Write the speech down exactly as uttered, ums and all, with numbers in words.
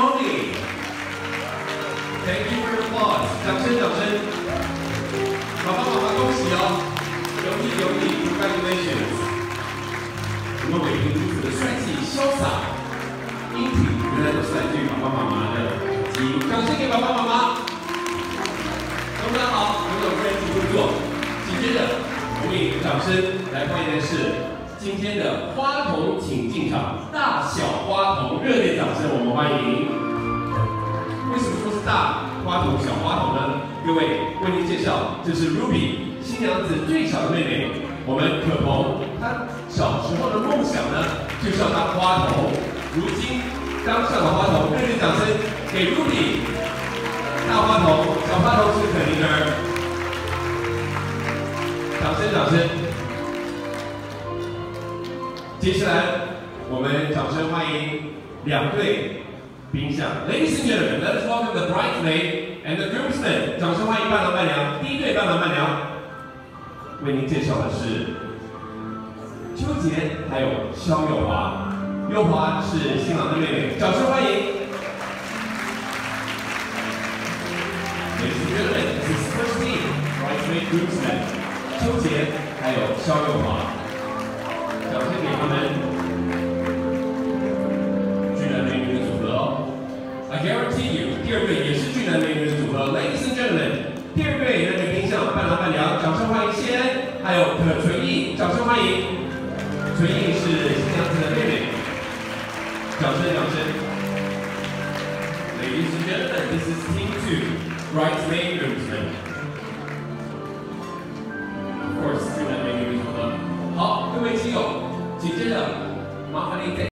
Tony. Thank you for your applause. 掌声，掌声！爸爸妈妈恭喜哦，有你有你 ，Congratulations！ 我们伟霆如此的帅气潇洒，英挺，原来都是来自于爸爸妈妈的基因。掌声给爸爸妈妈！大家好，我有个人请入座。紧接着，我们以掌声来欢迎的是今天的花童，请进场，大小花童，热烈掌声，我们欢迎。 为什么说是大花童、小花童呢？各位为您介绍，这是 Ruby 新娘子最小的妹妹。我们可彤，她小时候的梦想呢，就是要当花童。如今当上了花童，热烈掌声给 Ruby。大花童、小花童是可妮儿，掌声掌声。接下来我们掌声欢迎两对。 冰箱 ，Ladies and gentlemen, let's welcome the bridesmaid and the groomsmen。掌声欢迎伴郎伴娘，第一对伴郎伴娘，为您介绍的是邱洁还有肖佑华。佑华是新郎的妹妹，掌声欢迎。Ladies and gentlemen, this is first team, bridesmaid, groomsmen。邱洁还有肖佑华，掌声给他们。 I guarantee you， 第二对也是俊男美女的组合。Ladies and gentlemen， 第二对男女冰箱伴郎伴娘，掌声欢迎谢恩，还有可纯艺，掌声欢迎。纯艺是新娘子的妹妹，掌声掌声。Ladies and gentlemen, this is team two, bridesmaid groomsmen. Of course， 俊男美女的组合。好，各位亲友，紧接着麻烦您再。